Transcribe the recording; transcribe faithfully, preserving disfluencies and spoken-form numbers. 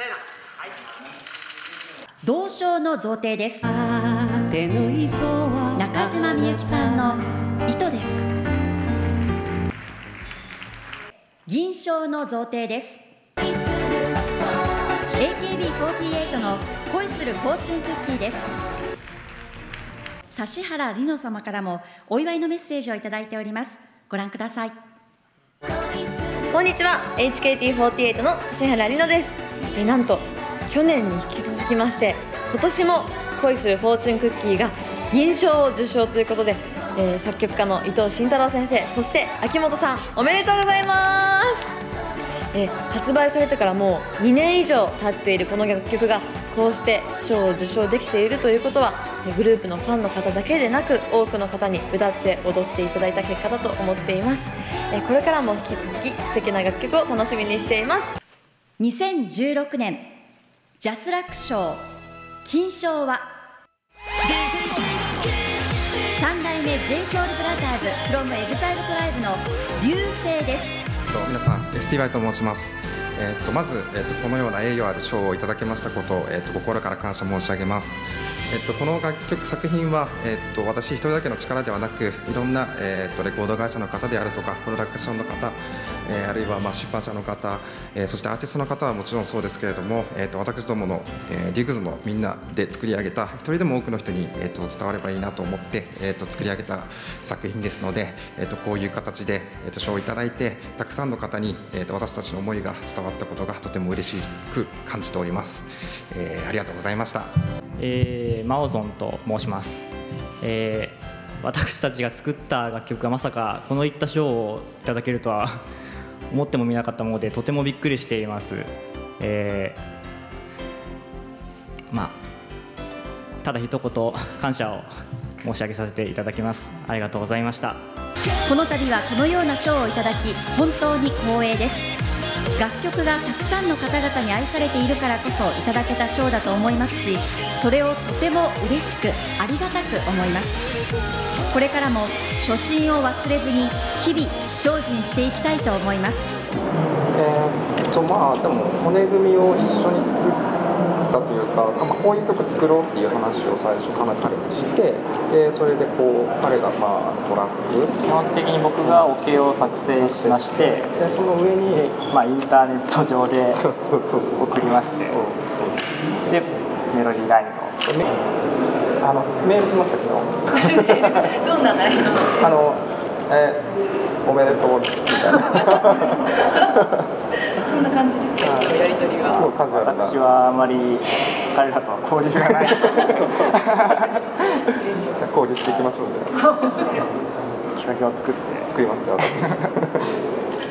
せーの。はい。 銅賞の贈呈です。中島みゆきさんの糸です。銀賞の贈呈です。エーケービーフォーティーエイト の恋するフォーチュンクッキーです。指原莉乃様からもお祝いのメッセージをいただいております。ご覧ください。 こんにちは、エイチケーティーフォーティーエイト の指原莉乃です。えなんと去年に引き続きまして今年も恋するフォーチュンクッキーが銀賞を受賞ということで、えー、作曲家の伊藤慎太郎先生、そして秋元さん、おめでとうございます。えー、発売されてからもうにねん以上経っているこの楽曲がこうして賞を受賞できているということは、グループのファンの方だけでなく多くの方に歌って踊っていただいた結果だと思っています。えー、これからも引き続き素敵な楽曲を楽しみにしています。 にせんじゅうろくねんジャスラック賞金賞は三代目 ジェイソウルブラザーズ from エグザイルトライブの流星です。 皆さん、エスティーワイ と申します。えー、とまず、えー、とこのような栄誉ある賞をいただけましたことを、えー、と心から感謝申し上げます。えー、とこの楽曲作品は、えー、と私一人だけの力ではなく、いろんな、えー、とレコード会社の方であるとかプロダクションの方、えー、あるいはまあ出版社の方、えー、そしてアーティストの方はもちろんそうですけれども、えー、と私どもの、えー、ディグズのみんなで作り上げた一人でも多くの人に、えー、と伝わればいいなと思って、えー、と作り上げた作品ですので、えー、とこういう形で、えー、と賞をいただいてたくさんの方に、えー、と私たちの思いが伝わったことがとても嬉しく感じております。えー、ありがとうございました。 えー、マオゾンと申します。えー、私たちが作った楽曲がまさかこのいった賞をいただけるとは思ってもみなかったもので、とてもびっくりしています。えー、まあただ一言感謝を申し上げさせていただきます。ありがとうございました。 この度はこのような賞をいただき本当に光栄です。楽曲がたくさんの方々に愛されているからこそいただけた賞だと思いますし、それをとても嬉しくありがたく思います。これからも初心を忘れずに日々精進していきたいと思います。 えーっとまあでも骨組みを一緒に作ったというか、まあ、こういう曲作ろうっていう話を最初から彼にして、でそれでこう彼がまあトラック基本的に僕がオケを作成しまして、 でその上に、 まあ、インターネット上で送りまして、でメロディーラインをあのメールしましたけどどんな内容あの、えー、おめでとうみたいなそんな感じですか、やり取りは。 すごいカジュアルな。 私はあまり彼らとは交流がないじゃあ交流していきましょうねきっかけを作って作りますよ私